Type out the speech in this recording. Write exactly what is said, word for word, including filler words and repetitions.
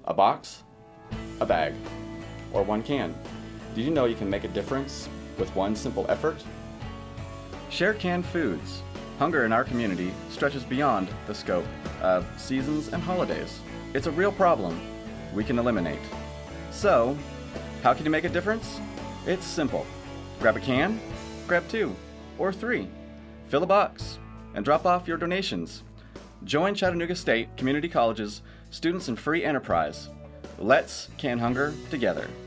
A box, a bag, or one can. Did you know you can make a difference with one simple effort? Share canned foods. Hunger in our community stretches beyond the scope of seasons and holidays. It's a real problem we can eliminate. So, how can you make a difference? It's simple. Grab a can, grab two, or three. Fill a box, and drop off your donations. Join Chattanooga State Community College's Students in Free Enterprise. Let's can hunger together.